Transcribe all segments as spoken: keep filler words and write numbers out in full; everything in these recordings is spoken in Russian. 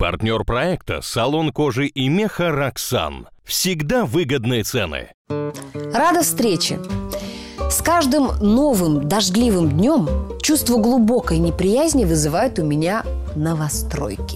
Партнер проекта – салон кожи и меха «Роксан». Всегда выгодные цены. Рада встрече. С каждым новым дождливым днем чувство глубокой неприязни вызывают у меня новостройки.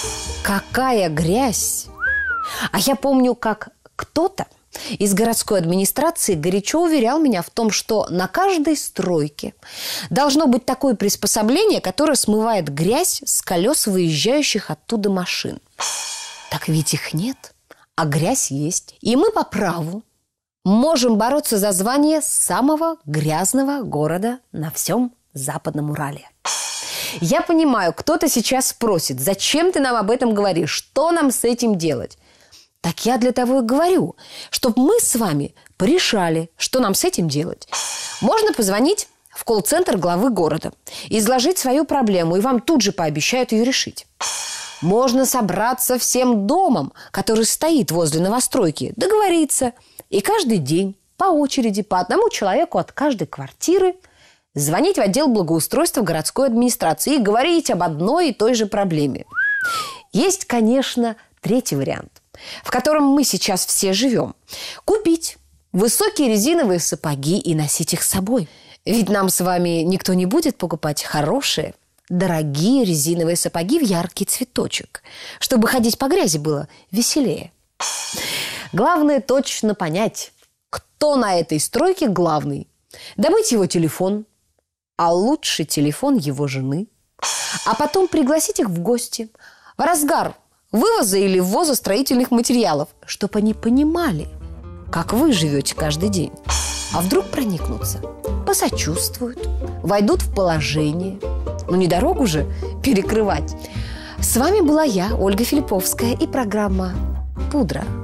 Какая грязь! А я помню, как кто-то из городской администрации горячо уверял меня в том, что на каждой стройке должно быть такое приспособление, которое смывает грязь с колес выезжающих оттуда машин. Так ведь их нет, а грязь есть. И мы по праву можем бороться за звание самого грязного города на всем Западном Урале. Я понимаю, кто-то сейчас спросит, зачем ты нам об этом говоришь, что нам с этим делать? Так я для того и говорю, чтобы мы с вами порешали, что нам с этим делать. Можно позвонить в колл-центр главы города, изложить свою проблему, и вам тут же пообещают ее решить. Можно собраться всем домом, который стоит возле новостройки, договориться, и каждый день по очереди, по одному человеку от каждой квартиры звонить в отдел благоустройства городской администрации и говорить об одной и той же проблеме. Есть, конечно, третий вариант, в котором мы сейчас все живем. Купить высокие резиновые сапоги и носить их с собой. Ведь нам с вами никто не будет покупать хорошие, дорогие резиновые сапоги в яркий цветочек, чтобы ходить по грязи было веселее. Главное точно понять, кто на этой стройке главный. Добыть его телефон, а лучше телефон его жены. А потом пригласить их в гости в разгар вывоза или ввоза строительных материалов, чтобы они понимали, как вы живете каждый день. А вдруг проникнутся, посочувствуют, войдут в положение. Ну, не дорогу же перекрывать. С вами была я, Ольга Филипповская, и программа «Пудра».